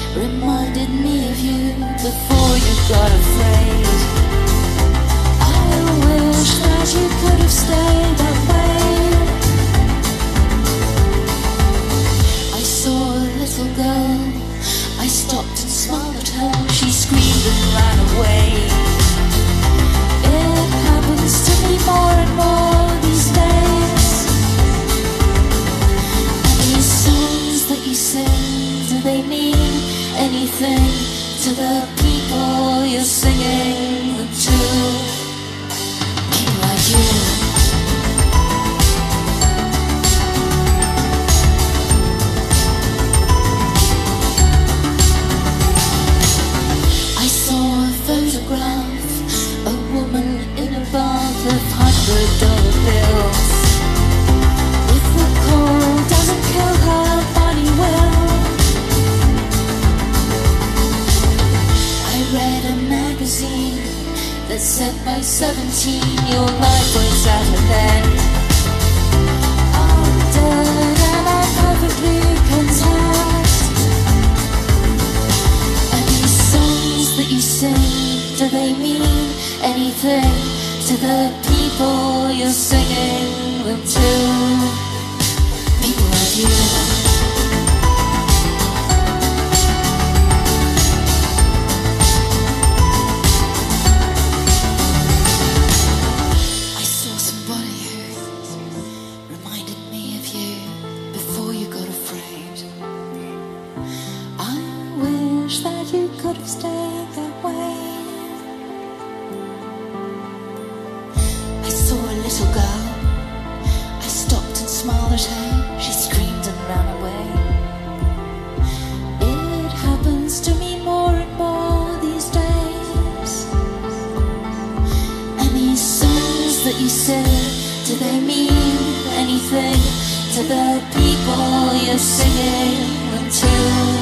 reminded me of you before you got afraid. I wish that you could have stayed that way. I saw a little girl, I stopped and smiled at her. She screamed and ran away. It happens to me more and more these days. And these songs that you sing, do they mean anything to the people you're singing them to? People like you. I saw a photograph, a woman in a bath of $100 bills. If the cold doesn't kill her, money will. I read a magazine that said by 17 your life was at an end. I'm dead and I'm perfectly content. And these songs that you sing, do they mean anything to the people you're singing them to? People like you. Do they mean anything to the people you're singing them to?